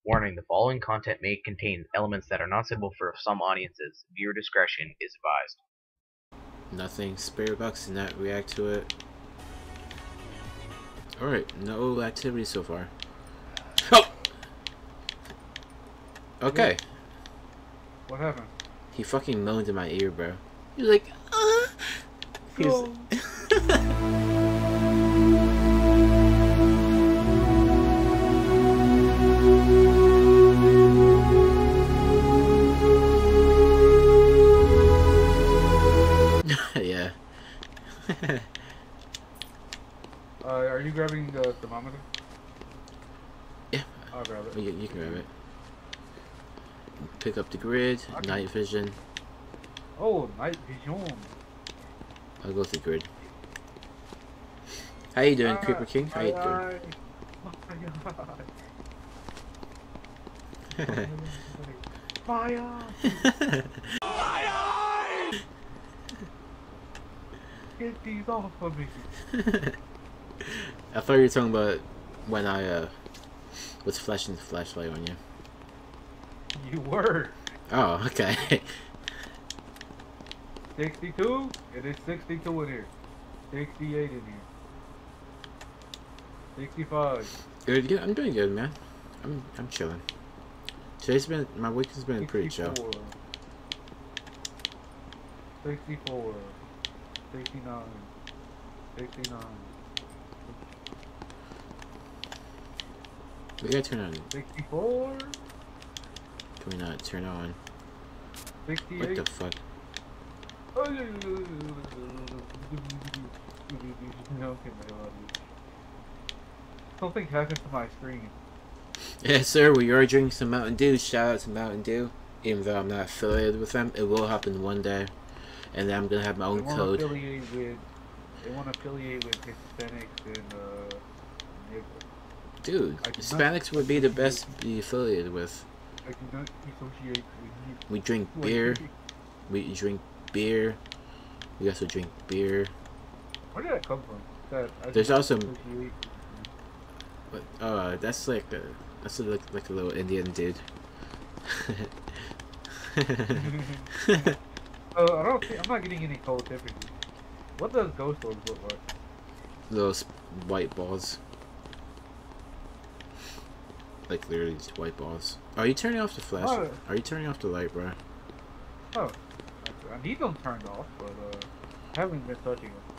Warning, the following content may contain elements that are not suitable for some audiences. Viewer discretion is advised. Nothing. Spirit box did not react to it. Alright, no activity so far. Oh! Okay. What happened? He fucking moaned in my ear, bro. He was like, He was... Yeah. Are you grabbing the thermometer? Yeah. I'll grab it. You can grab it. Pick up the grid, night vision. Oh, night vision. I'll go with the grid. How you doing, Creeper King? How you doing? Fire! Get these off of me. I thought you were talking about when I was flashing the flashlight on you. You were. Oh, okay. 62? It is 62 in here. 68 in here. 65. Good, I'm doing good, man. I'm chilling. My week has been pretty chill. 64. 69. 69. We gotta turn on. 64. Can we not turn on? 68. What the fuck? Something happened to my screen. Yes, sir. We are drinking some Mountain Dew. Shout out to Mountain Dew. Even though I'm not affiliated with them, it will happen one day, and then I'm gonna have my own code. They want to affiliate with Hispanics and Dude, Hispanics would be the best to be affiliated with. I do not associate with you. We drink beer. We drink beer. We also drink beer. Where did that come from? There's also. But that's like a like a little Indian dude. I'm not getting any cold temperatures. What does ghost orbs look like? Those white balls. Like literally just white balls. Are you turning off the flash? Oh. Are you turning off the light, bro? Oh, I need them turned off, but I haven't been touching them.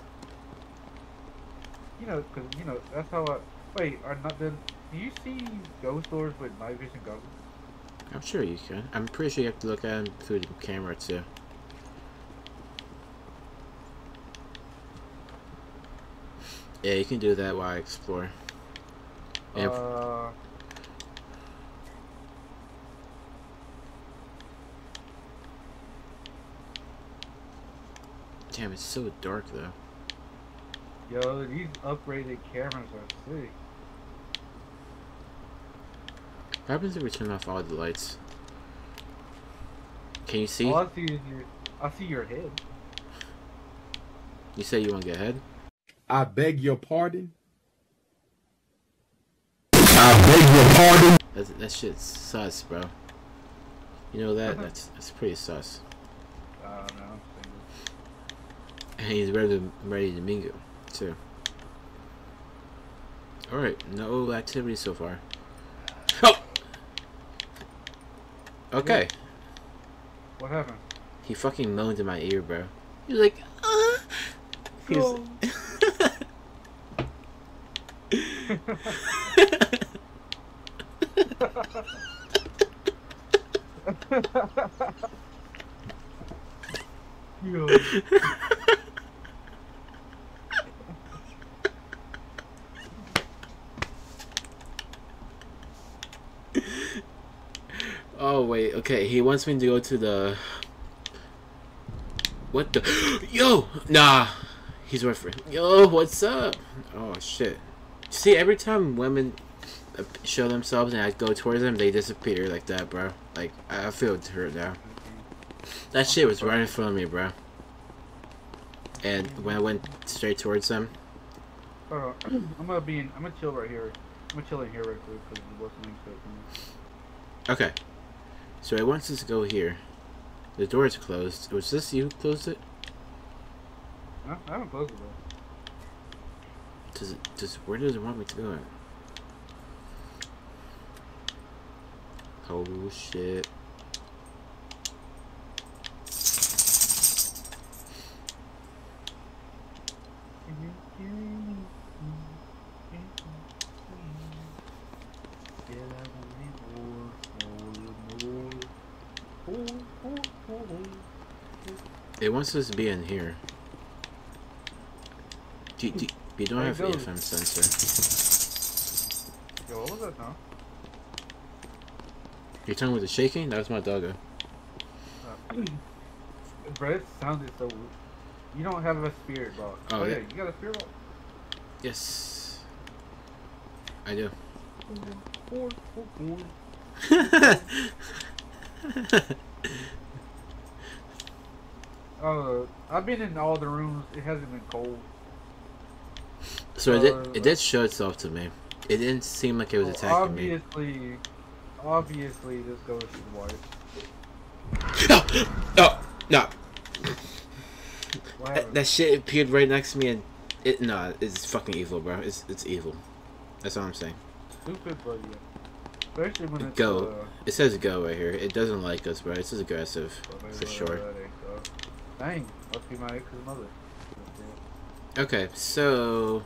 You know, because that's how I. Wait, are not then? Do you see ghost orbs with night vision goggles? I'm sure you can. I'm pretty sure you have to look at them through the camera too. Yeah, you can do that while I explore. And damn, it's so dark though. Yo, these upgraded cameras are sick. What happens if we turn off all the lights? Can you see? All I see is I see your head. You say you want to get ahead? I beg your pardon? I beg your pardon? That shit's sus, bro. You know that? That's pretty sus. No. And he's ready to mingle, too. Alright, no activity so far. Oh! Okay. What happened? He fucking moaned in my ear, bro. He was like, He was... Yo. Oh wait, okay. He wants me to go to the. What the? Yo, nah. He's my friend. Yo, what's up? Oh shit. See, every time women show themselves and I go towards them, they disappear like that, bro. Like I feel hurt now. That shit was right in front of me, bro. And when I went straight towards them. I'm gonna chill right here. I'm gonna chill in here right quick because the listening stuff. Okay. So it wants us to go here. The door is closed. Was this you who closed it? Huh? I haven't closed it though. Where does it want me to go at? Oh shit. It wants us to be in here. You don't have EFM sensor. Yo, what was that now? You're talking with the shaking? That was my doggo. Bro, it sounded so weird. You don't have a spirit box. Oh, Yeah, yeah. you got a spirit box? Yes. I do. I've been in all the rooms. It hasn't been cold. So it did show itself to me. It didn't seem like it was attacking me. Obviously, this goes to the wife. Oh, no. What happened? That shit appeared right next to me and it's fucking evil, bro. It's evil. That's all I'm saying. Stupid, but yeah. Especially when it's Go. It says go right here. It doesn't like us, bro. This is aggressive for sure. Dang, must be my ex's mother. Okay, so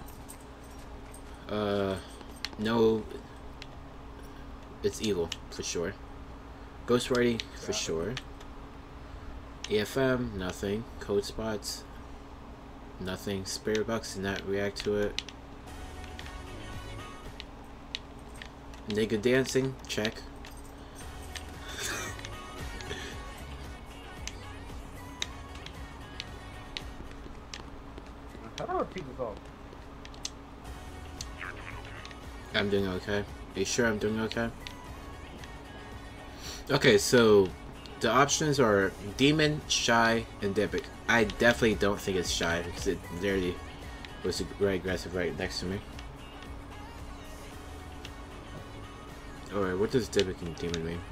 no, it's evil for sure. Ghost writing for sure. EFM, nothing. Code spots, nothing. Spirit box did not react to it. Nigga dancing, check. How do I take this off? I'm doing okay. Are you sure I'm doing okay? Okay, so the options are demon, shy, and Dybbuk. I definitely don't think it's shy because it literally was very aggressive right next to me. Alright, what does Dybbuk and demon mean?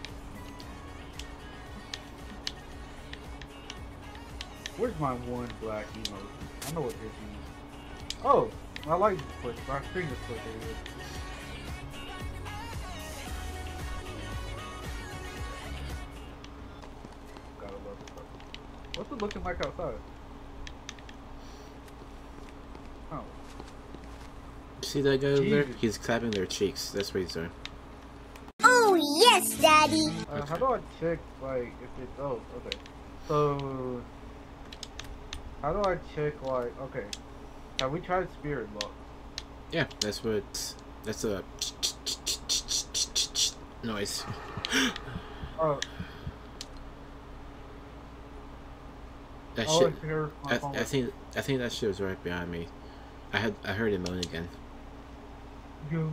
Where's my one black emote? I know what this is. Oh, I like this place. My screen is so good. Gotta love this stuff. What's it looking like outside? Oh. See that guy over there? Jesus. He's clapping their cheeks. That's what he's doing. Oh, yes, Daddy. How do I check, like, if it's... Oh, okay. So... How do I check, like... Okay. Have we tried spirit box? Yeah, that's a noise. Oh. That Oh, shit. it's here. My phone. I think that shit was right behind me. I heard it moan again. Yo.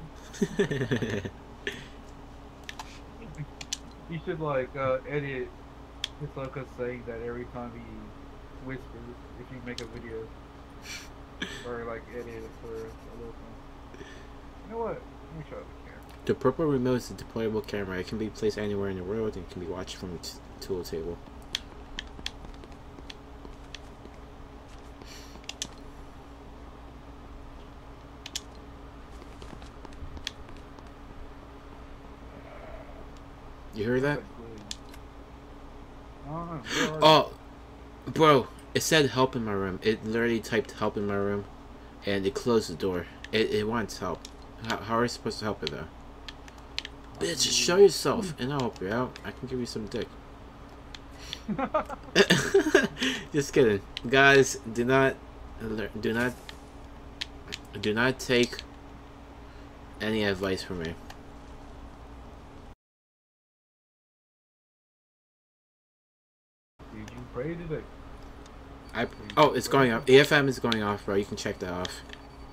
You should like edit his Lucas saying that every time he whispers if you make a video. Or like edit it for a little thing. You know what? Let me try the camera. The purple remote is a deployable camera. It can be placed anywhere in the world and can be watched from a tool table. You heard that? Oh, bro, it said help in my room. It literally typed help in my room, and it closed the door. It wants help. How are you supposed to help it though? Bitch, show yourself, and I'll help you out. I can give you some dick. Just kidding, guys. Do not take any advice from me. Did you pray today? Oh, it's going off. EFM is going off, bro. You can check that off.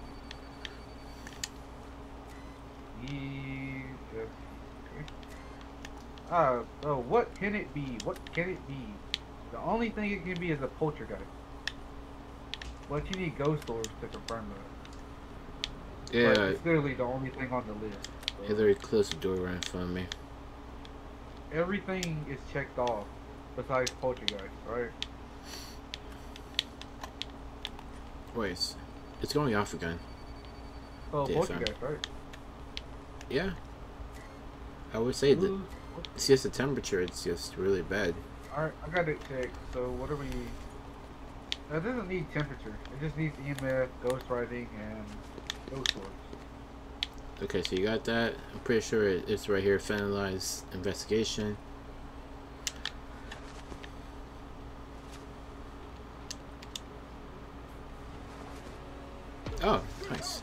Oh, what can it be? What can it be? The only thing it can be is a poltergeist. But you need ghost orbs to confirm that. Yeah. But it's clearly the only thing on the list. So. It literally closed the door right in front of me. everything is checked off besides poltergeist, right? Wait, it's going off again. Oh, Daytime. poltergeist, right? Yeah. I would say that Ooh, it's just the temperature. It's just really bad. Alright, I got it checked. So what are we? It doesn't need temperature. It just needs EMF, ghostwriting, and ghost orbs. Okay, so you got that. I'm pretty sure it's right here. Finalized investigation. Oh, nice.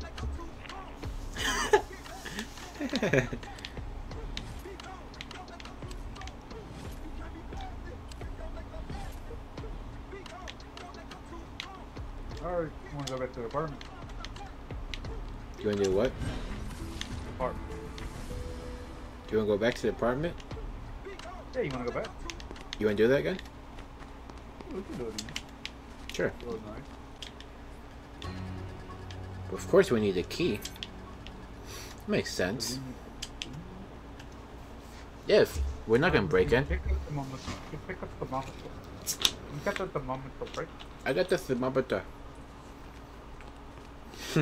Alright, I want to go back to the apartment. You wanna do what? Apartment. You wanna go back to the apartment? Yeah, you want to go back? You wanna do that again? We can do it again. Sure. It was nice. Of course we need a key. Makes sense. Yeah, if we're not gonna break in. Pick up the moment. You pick up the moment. You got the moment to break. I got the thermometer. You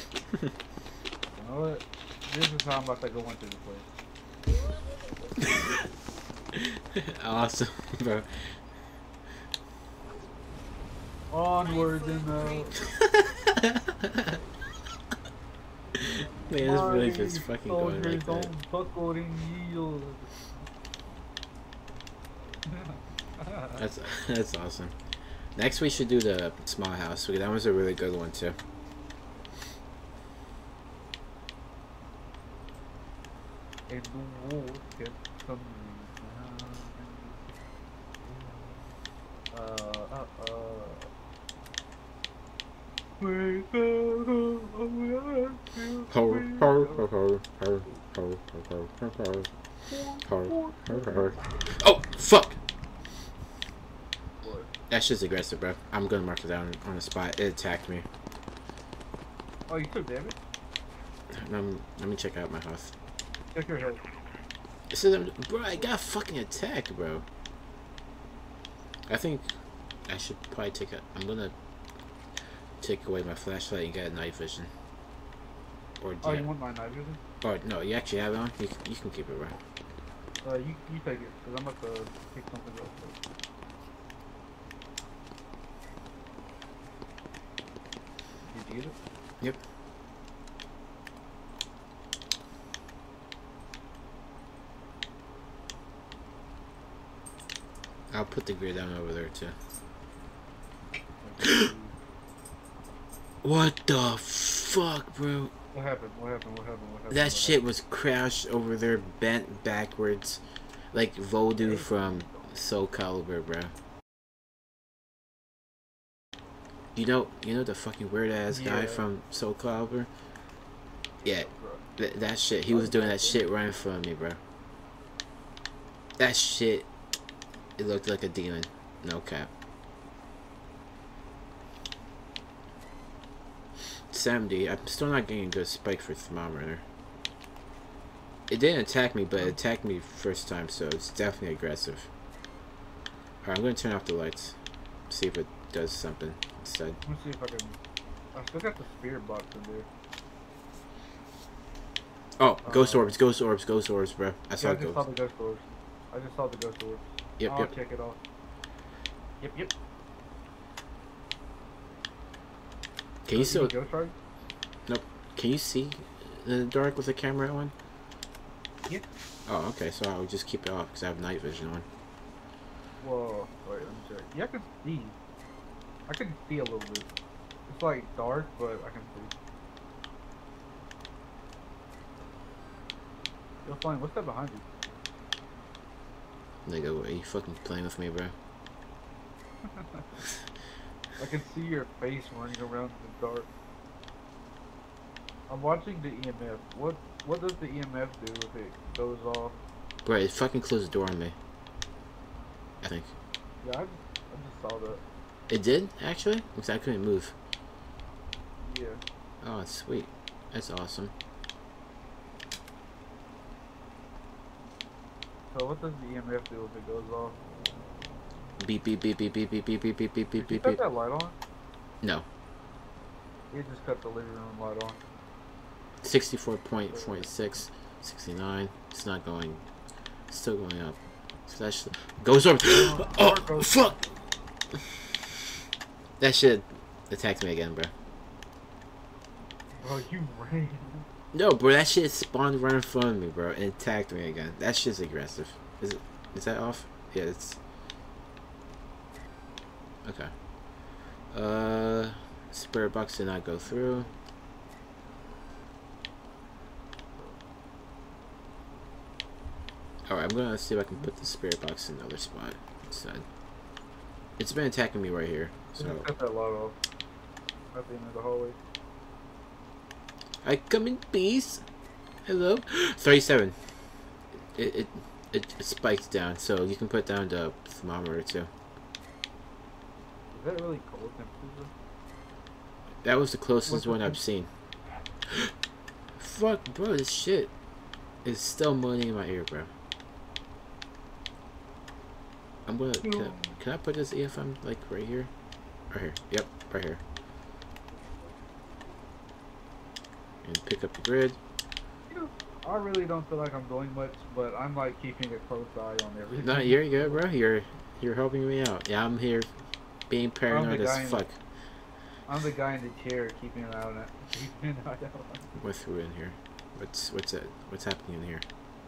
know what? This is how I'm about to go into the place. Awesome, bro. Onwards and out. Man, this really just fucking going like that. Don't buckle and yield. That's awesome. Next we should do the small house because that was a really good one too. And the wall kept coming Oh fuck! What? That's just aggressive, bro. I'm gonna mark it down on the spot. It attacked me. Oh, you took damage? Let me check out my house. Check your head. It says, bro, I got fucking attacked, bro. I think I should probably take a. I'm gonna take away my flashlight and get night vision. Or Oh, you want my night vision? Or no, you actually have it on. You can keep it, bro. You take it, because I'm about to pick something else. Did you get it? Yep. I'll put the gear down over there too. What the fuck, bro? What happened? What happened? What happened? What happened? That shit was crashed over there, bent backwards, like Voldu from Soul Calibur, bro. You know the fucking weird ass guy from Soul Calibur? Yeah, that shit. He was doing that shit right in front of me, bro. That shit. It looked like a demon. No cap. 70. I'm still not getting a good spike for thermometer. It didn't attack me, but it attacked me first time, so it's definitely aggressive. Alright, I'm gonna turn off the lights. See if it does something instead. Let me see if I can. I still got the spirit box in there. Oh, ghost orbs, ghost orbs, ghost orbs, bro. I saw I just saw ghosts. the ghost orbs. I just saw the ghost orbs. Yep, I'll yep. check it off. Yep. Can you see still? the ghost right? Nope. Can you see in the dark with the camera on? Yeah. Oh, okay. So I'll just keep it off because I have night vision on. Whoa, wait, let me check. Yeah, I can see. I can see a little bit. It's like dark, but I can see. Yo, Flame, what's that behind you? Nigga, are you fucking playing with me, bro? I can see your face running around in the dark. I'm watching the EMF. What does the EMF do if it goes off? Bro, it fucking closed the door on me. I think. Yeah, I just saw that. It did, actually? Because I couldn't move. Yeah. Oh, sweet. That's awesome. So what does the EMF do if it goes off? Beep beep beep beep beep beep beep beep beep beep Did you beep cut beep. that light on? No. It just cut the living room light on. 64.46, 69. It's not going. It's still going up. So that shit goes over. Oh fuck! That shit attacked me again, bro. Bro, you ran. No, bro, that shit spawned right in front of me, bro, and attacked me again. That shit's aggressive. Is it? Is that off? Yeah, it's. Okay. Spirit box did not go through. Alright, I'm gonna see if I can put the spirit box in another spot instead. It's been attacking me right here, so. Just cut that light off. At the end of the hallway. I come in peace. Hello. 37. It spikes down, so you can put down the thermometer too. Is that really cold temperature? That was the closest one I've seen. Fuck, bro, this shit is still moaning in my ear, bro. I'm gonna. Can I put this EFM like right here? Right here. Yep, right here. And pick up the grid. I really don't feel like I'm doing much, but I'm like keeping a close eye on everything. No, you're good, bro. You're helping me out. Yeah, I'm here being paranoid as fuck. I'm the guy in the chair keeping an eye on it. Keeping an eye on it. What's through in here? What's it? What's happening in here?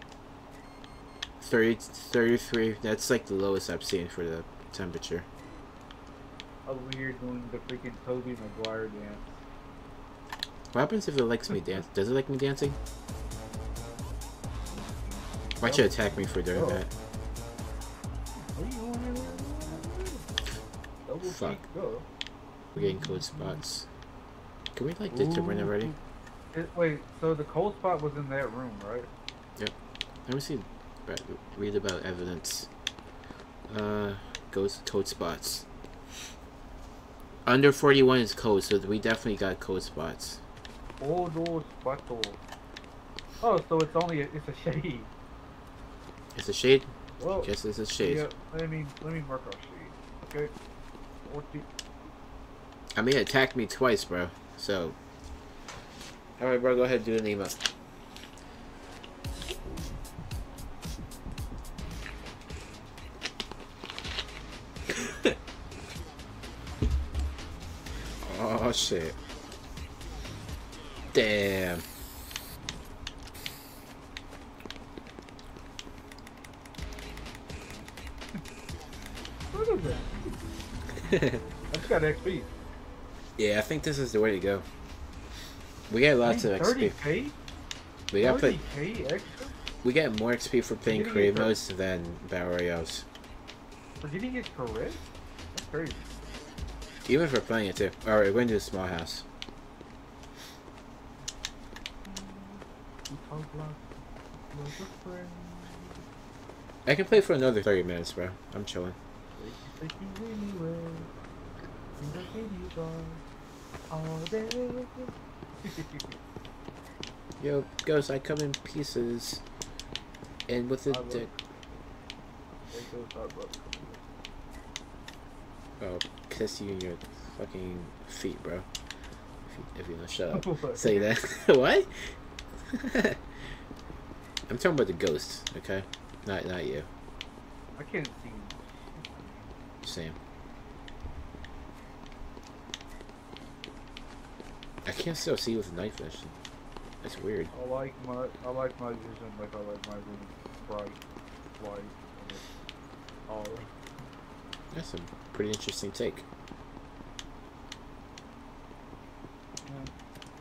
33. That's like the lowest I've seen for the temperature. Over here doing the freaking Toby Maguire dance. What happens if it likes me dance? Does it like me dancing? Why'd you attack me for doing that? What are you doing in there? Double Fuck. cheek, go. We're getting cold spots. Can we like get to run already? Wait, so the cold spot was in that room, right? Yep. Let me see. Read about evidence. Goes cold spots. Under 41 is cold, so we definitely got cold spots. Cold spot. Oh, so it's only it's a shade. It's a shade? Well, Just it's a shade. yeah, let me mark our shade. Okay. 40. I mean, it attacked me twice, bro. So. Alright, bro, go ahead and do an emote. Oh, shit. Damn. What is that? That's got XP. Yeah, I think this is the way to go. We get lots of XP. 30k? We got 30k extra? we get more XP for playing Getting creative it modes than battle royales. For getting it correct? That's crazy. Even for playing it too. Alright, we're going to the small house. I can play for another 30 minutes, bro. I'm chilling. Yo, Ghost, I come in pieces. And with a dick. Oh, kiss you in your fucking feet, bro. If you don't shut up. Say that. What? I'm talking about the ghost, okay? Not you. I can't see. Same. I can't still see with a night vision. That's weird. I like my vision like I like my room bright, light, and all. That's a pretty interesting take. Yeah.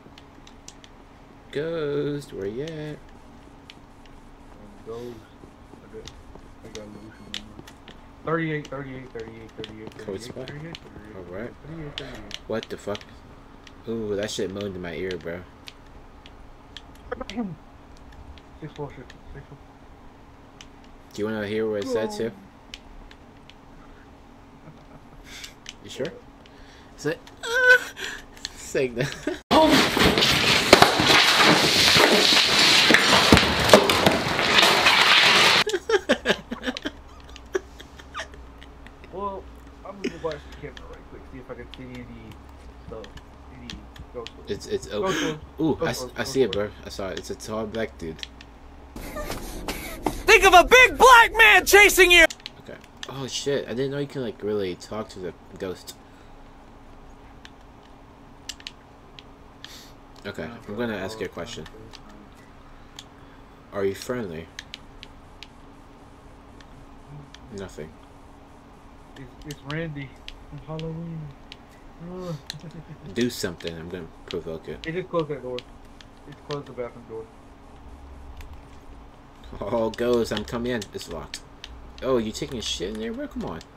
Ghost, where you at? And those, I got illusion. 38, 38, 38, 38, Code 38, spot? 38, 38, Alright. 38, 38. What the fuck? Ooh, that shit moaned in my ear, bro. 6-4, 6-4. Do you want to hear what it said too? You sure? It's like, saying that. It's Go oh. for it. Ooh, Go I for it. Go see it, for bro. I saw it. It's a tall black dude. Think of a big black man chasing you! Okay. Oh shit! I didn't know you can like really talk to the ghost. Okay, I'm gonna ask you a question. Are you friendly? Nothing. It's Randy from Halloween. Ugh. Do something. I'm gonna provoke it. Hey, just close that door. Just close the bathroom door. Oh, ghost! I'm coming in. It's locked. Oh, you taking a shit in there, bro? Come on.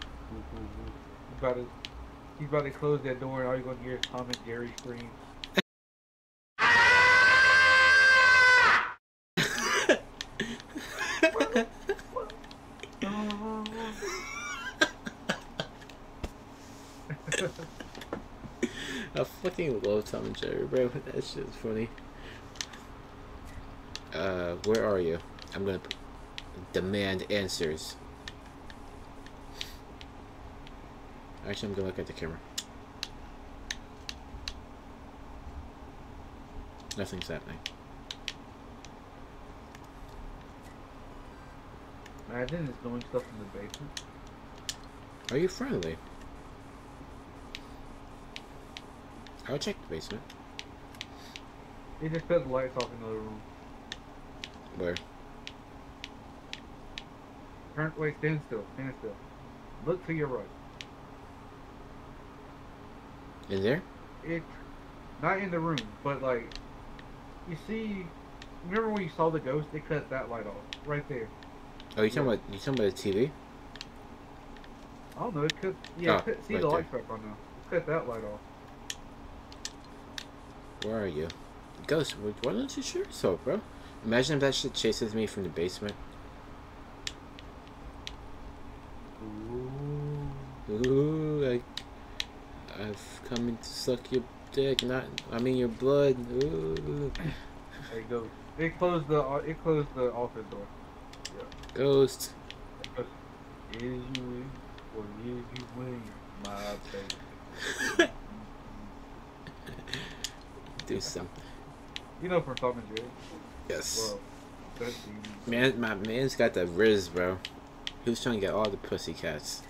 He's about to close that door, and all you're gonna hear is Tom and Jerry scream. I fucking love Tom and Jerry, bro. That shit's funny. Where are you? I'm gonna demand answers. Actually, I'm gonna look at the camera. Nothing's happening. Imagine it's doing stuff in the basement. Are you friendly? I'll check the basement. He just cut the lights off in the other room. Where? Wait, stand still. Stand still. Look to your right. In there? It's not in the room, but like, you see, remember when you saw the ghost? They cut that light off right there. Oh, you talking about the TV? I don't know. It cut. Yeah, Oh, see right the there. lights back on now. It cut that light off. Where are you? Ghost, why don't you show yourself, bro? Imagine if that shit chases me from the basement. Ooh, I've come in to suck your dick, I mean your blood. Ooh. There you go. It closed the office door. Yeah. Ghost. Is you in or is you win, my baby? Do something. You know from Tom and Jerry. Yes. Well, that's the My man's got that riz, bro. He was trying to get all the pussy cats.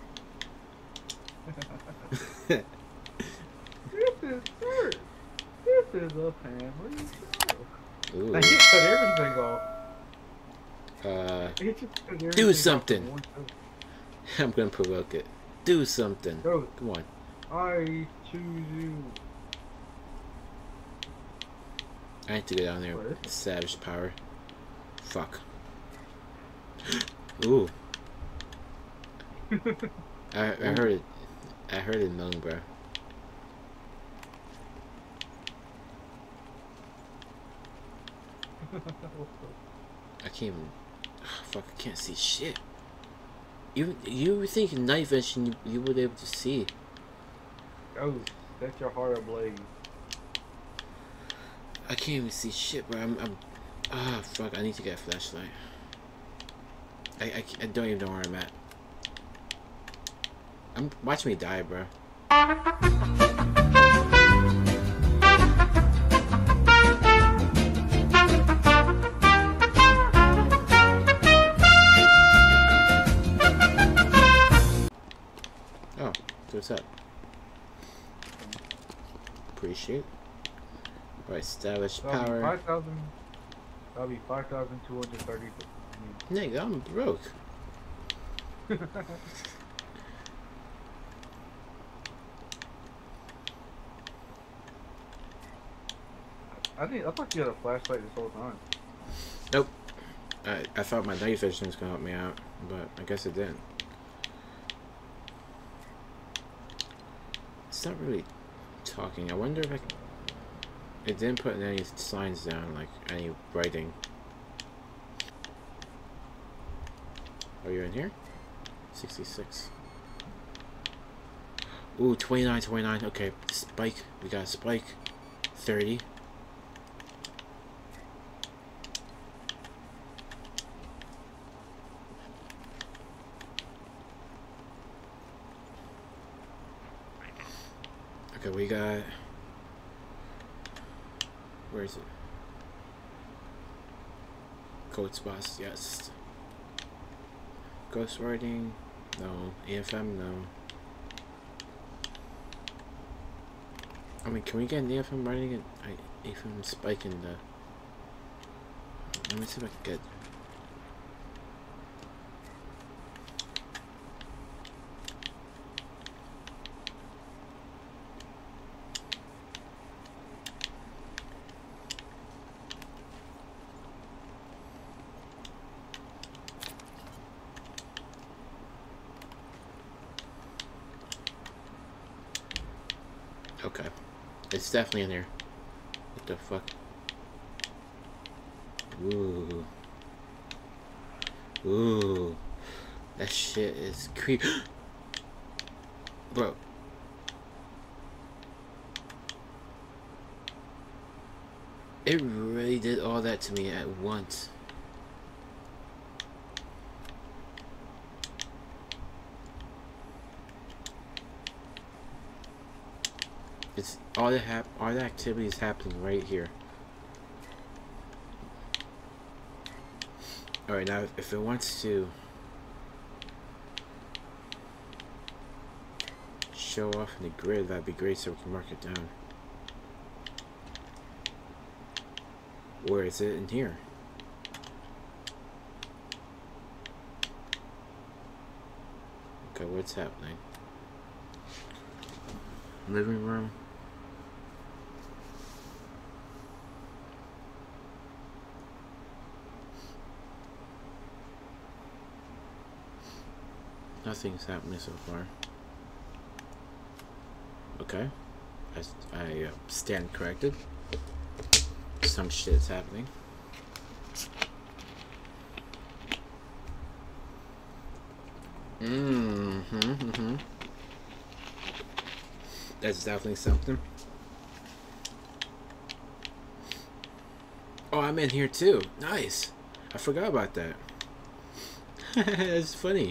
This is church. This is a family show. Ooh. Now, he cut everything off. He just cut everything Do off something. in one show. I'm gonna provoke it. Do something. Go. Come on. I choose you. I need to go down there What? with savage power. Fuck. Ooh. I heard it. I heard it moan, bro. I can't even. Fuck, I can't see shit. You would think in night vision you would be able to see. Oh, set your heart ablaze. I can't even see shit, bro. Ah, fuck. I need to get a flashlight. I don't even know where I'm at. Watch me die, bro. Oh, what's up? Appreciate. Right, establish power. 5,000. That'll be 5,230. Nigga, I'm broke. I thought you had a flashlight this whole time. Nope. I thought my night vision was gonna help me out, but I guess it didn't. It's not really talking. I wonder if I can... It didn't put any signs down, like any writing. Are you in here? 66. Ooh, 29, 29. Okay, spike. We got a spike. 30. Okay, we got Where is it? Code spots, yes. Ghostwriting, no. AFM, no. I mean, can we get an AFM writing it? AFM spike in the. Let me see if I can get. Okay. It's definitely in there. What the fuck? Ooh. Ooh. That shit is creepy. Bro. It really did all that to me at once. It's all the activity is happening right here. Alright, now if it wants to show off in the grid, that'd be great so we can mark it down. Where is it in here? Okay, what's happening? Living room. Nothing's happening so far. Okay. I stand corrected. Some shit's happening. That's definitely something. Oh, I'm in here too. Nice. I forgot about that. That's funny.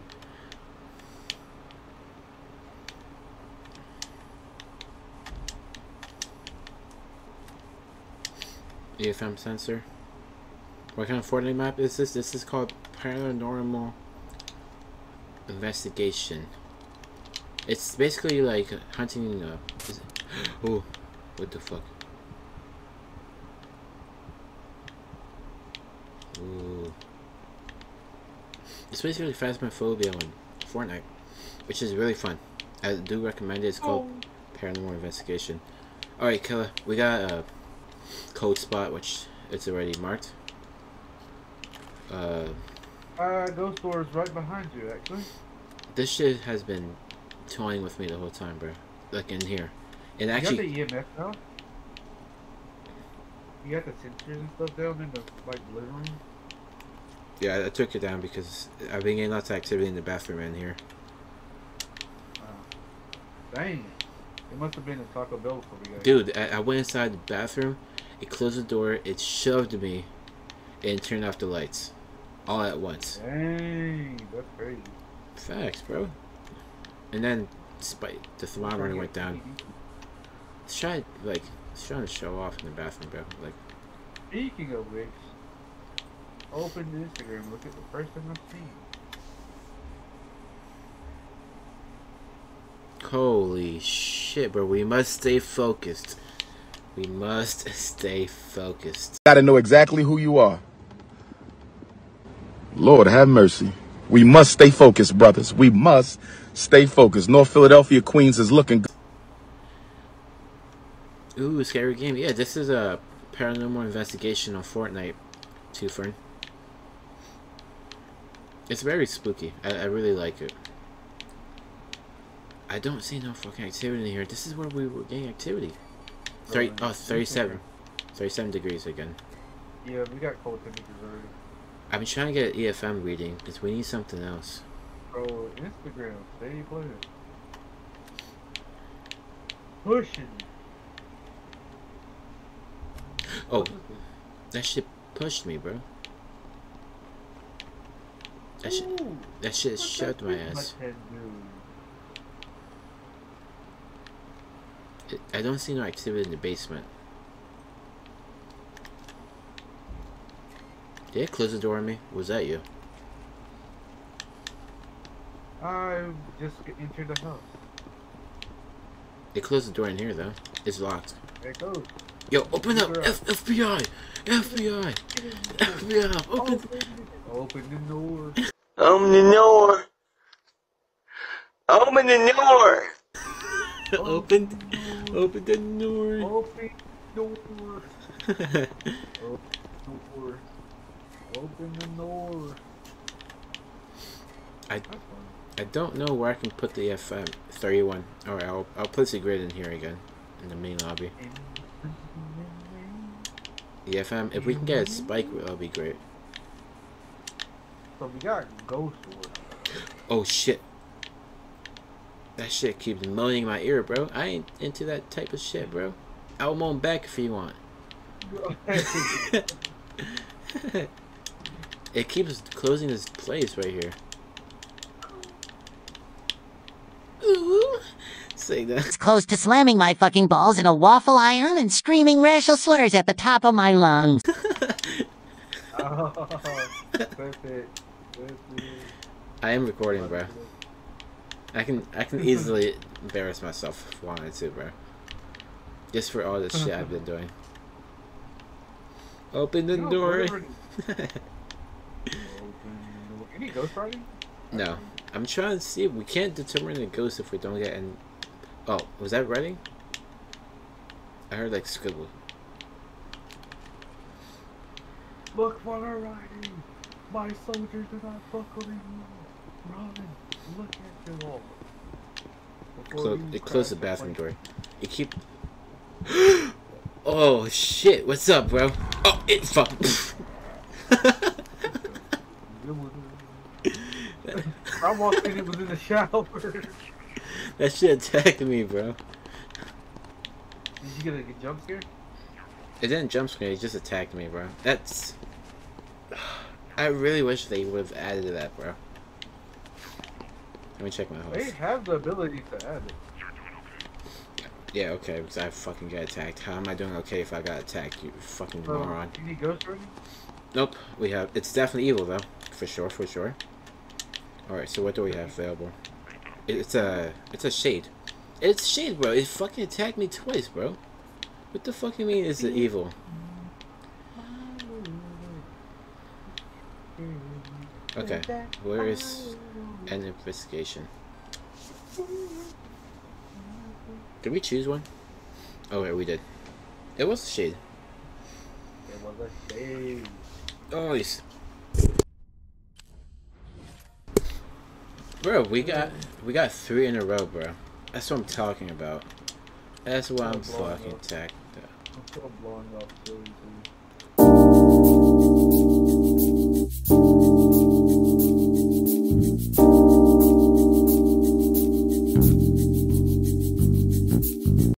AFM sensor. What kind of Fortnite map is this? This is called Paranormal Investigation. It's basically like hunting. Oh, what the fuck? Ooh. It's basically Phasmophobia on Fortnite, which is really fun. I do recommend it. It's called Paranormal Investigation. Alright, Killer, we got a code spot, which it's already marked. Ghost door's right behind you, actually. This shit has been toying with me the whole time, bro. Like in here. And actually, you got the EMF now? You got the sensors and stuff down in the living room? yeah, I took it down because I've been getting lots of activity in the bathroom in here. Dang. It must have been a Taco Bell for you guys. Dude, I went inside the bathroom, it closed the door, it shoved me, and turned off the lights. All at once. Dang, that's crazy. Facts, bro. And then the thermometer went down. It's trying to show off in the bathroom, bro. Like, Speaking of which, open Instagram, look at the first thing I've seen. holy shit, bro. We must stay focused. We must stay focused. Gotta know exactly who you are. Lord have mercy. We must stay focused, brothers. We must stay focused. North Philadelphia, Queens is looking good. Ooh, scary game. Yeah, this is a paranormal investigation on Fortnite, too, friend. It's very spooky. I really like it. I don't see no fucking activity in here. This is where we were getting activity. 37. 37 degrees again. Yeah, we got cold temperatures already. I've been trying to get an EFM reading because we need something else. Bro, Instagram, stay playing. Pushing. Oh, that shit pushed me, bro. That shit shoved my ass. I don't see no activity in the basement. Did it close the door on me? Was that you? I just entered the house. It closed the door in here though. It's locked. There it goes. Yo, open up! FBI! FBI! FBI! Open! Open the door. Open the door. Open the door. Open the door. Open the door. Open the door. I don't know where I can put the FM 31. Alright, I'll place the grid in here again. In the main lobby. The FM, if we can get a spike, that'll be great. So we got ghost door. Oh shit. That shit keeps moaning in my ear, bro. I ain't into that type of shit, bro. I'll moan back if you want. It keeps closing this place right here. Ooh. Say that. It's close to slamming my fucking balls in a waffle iron and screaming racial slurs at the top of my lungs. Oh, that's it. I am recording, bro. I can easily embarrass myself if I wanted to, bro. Just for all this shit I've been doing. Open the door. Any ghost writing? No. I'm trying to see if we can't determine a ghost if we don't get in. Oh, was that writing? I heard like scribble. Look for the writing. My soldiers are not buckling. Run. Look at them all. It closed the bathroom door. It keep. Oh shit! What's up, bro? Oh, it fuck. I walked in, it was in the shower. That shit attacked me, bro. Did you get a jump scare? It didn't jump scare. It just attacked me, bro. That's. I really wish they would have added that, bro. Let me check my host. They have the ability to add it. Yeah, okay, because I fucking got attacked. How am I doing okay if I got attacked, you fucking moron? You need ghost writing? Nope, we have. It's definitely evil, though. For sure, for sure. Alright, so what do we have available? It's a shade. It's shade, bro. It fucking attacked me twice, bro. What the fuck you mean is it evil? Okay, where is an investigation? Did we choose one? Oh, yeah, we did. It was a shade. It was a shade. Oh, yes. Bro, we got 3 in a row, bro. That's what I'm talking about. That's what I'm fucking talking about. I'm still blowing up so easily.